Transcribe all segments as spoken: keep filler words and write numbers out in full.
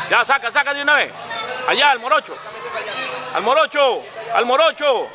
Ya, saca, saca de una vez. Allá, al morocho. Al morocho. Al morocho.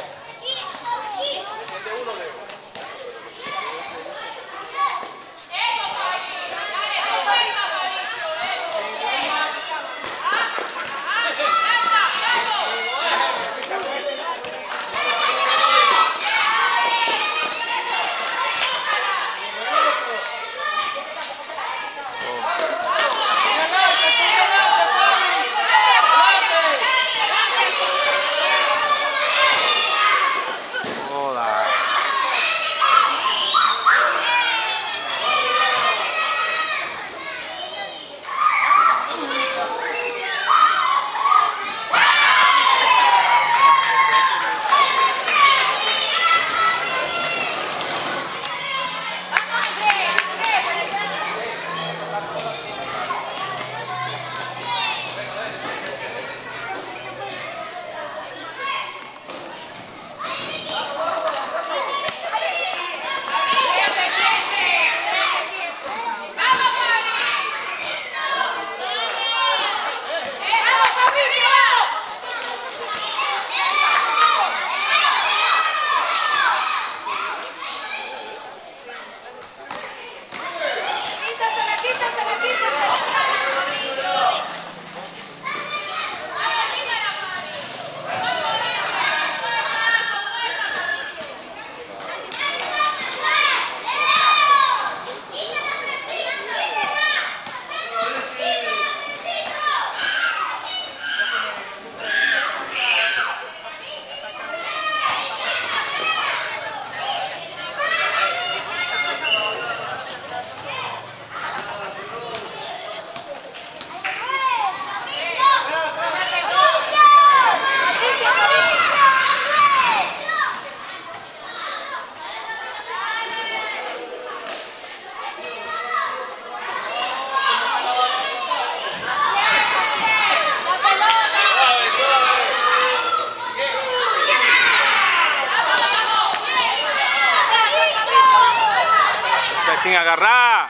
Sin agarrar.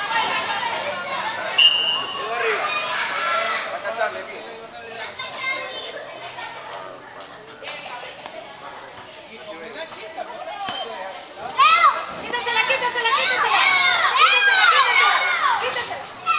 Quítasela, quítasela, quítasela. Quítasela, quítasela. Quítasela.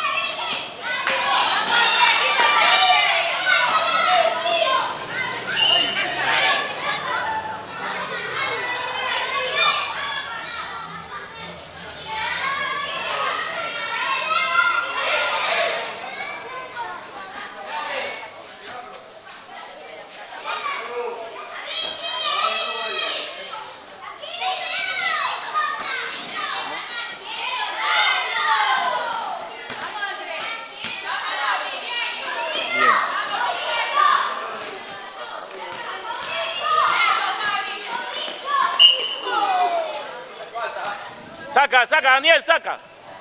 Saca, saca, Daniel, saca.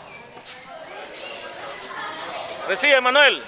Recibe, Manuel.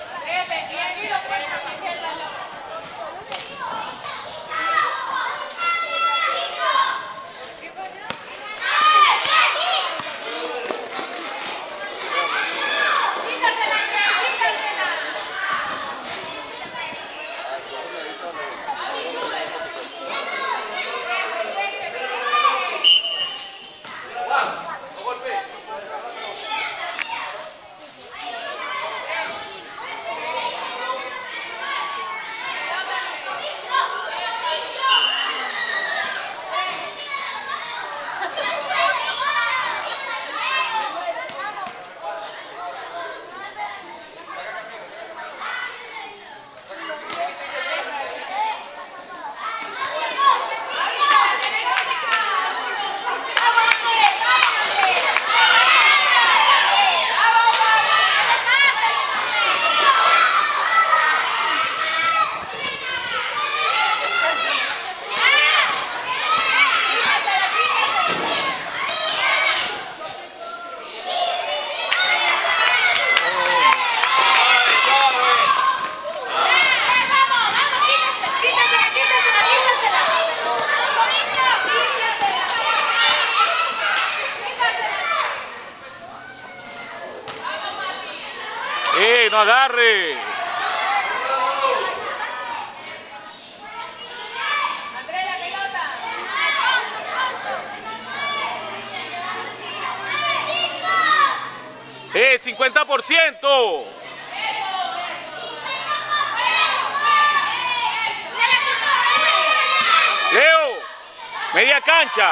¡Eh, no agarre! cincuenta por ciento. Leo, media cancha.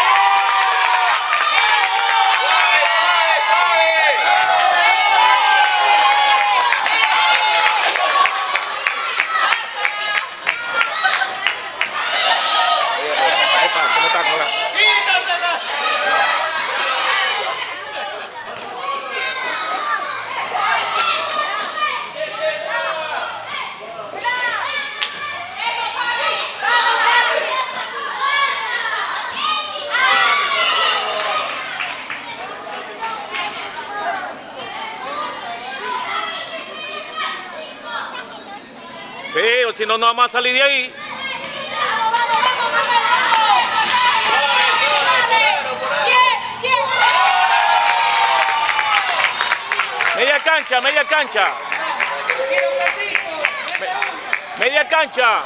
Sí, o si no, no vamos a salir de ahí. Media cancha, media cancha. Me- media cancha.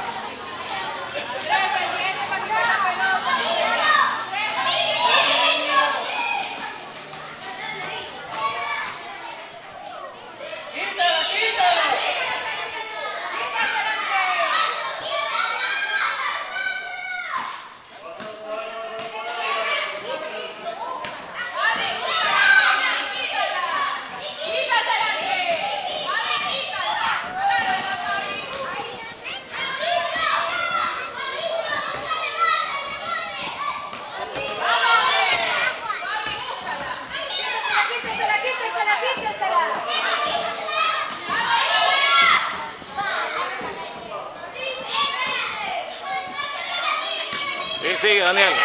Sí, sí, Daniel.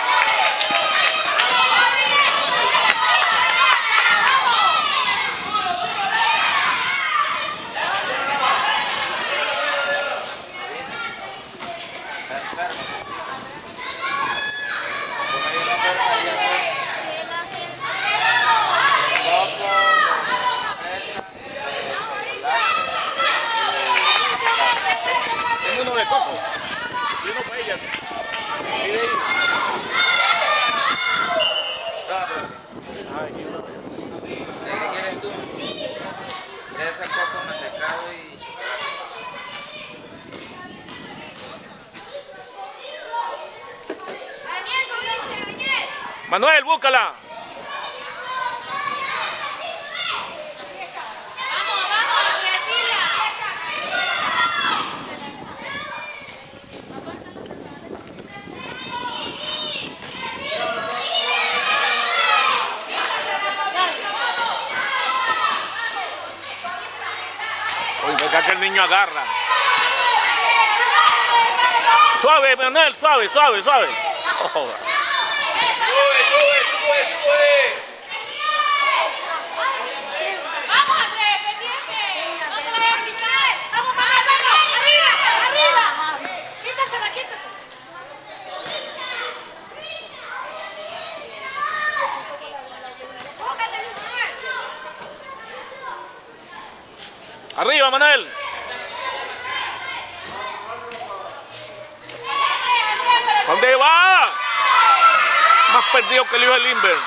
Tengo uno de coco y uno para ella. ¿Qué quieres tú? Ese coco, mantecado y chocolate. Manuel, búscala. Oye, acá que el niño agarra. Suave, Manuel, suave, suave, suave. Oh. ¡Sube, sube, sube, sube! ¡Vamos, Andrés! ¡Pendiente! ¡No te vayas a quitar! ¡Vamos, Manuel, vamos! ¡Arriba! ¡Arriba! ¡Quítasela, quítasela! Arriba, Manuel. ¿Dónde va? Más perdido que el hijo del Inver.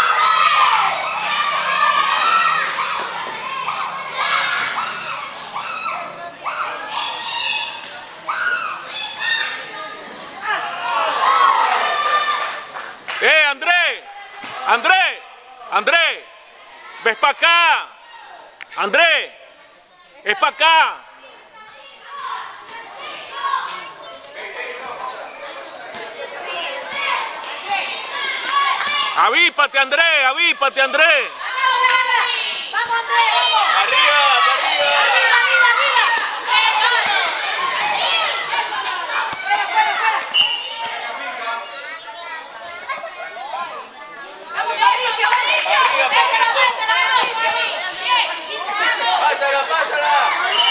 ¡Eh, André! ¡André! ¡André! ¡Ves para acá! ¡André! ¡Es para acá! ¡Avípate, André! ¡Avípate, André! ¡Vamos, Andrés! ¡Vamos! ¡Arriba, arriba! ¡Arriba, arriba, arriba! ¡Fuera, fuera, fuera! ¡Vamos, Mauricio! ¡Métela, métela, Mauricio! ¡Pásala, pásala!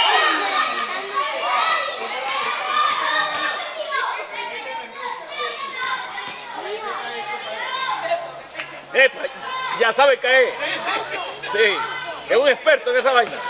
Epa, ya sabe caer. Sí, es un experto en esa vaina.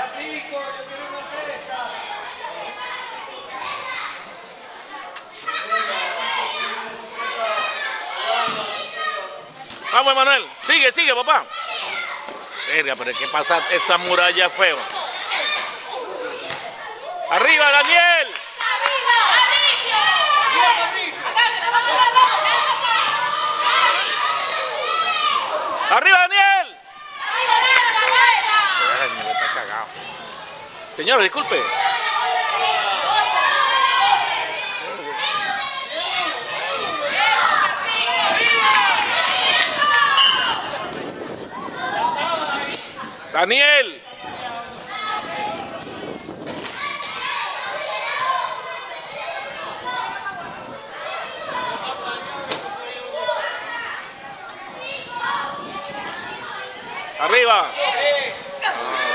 Vamos, Emanuel. Sigue, sigue, papá. Verga, pero ¿qué pasa? Esa muralla es feo. Arriba, Daniel. Arriba, Daniel. Daniel está cagado. Señor, disculpe. Daniel. Arriba.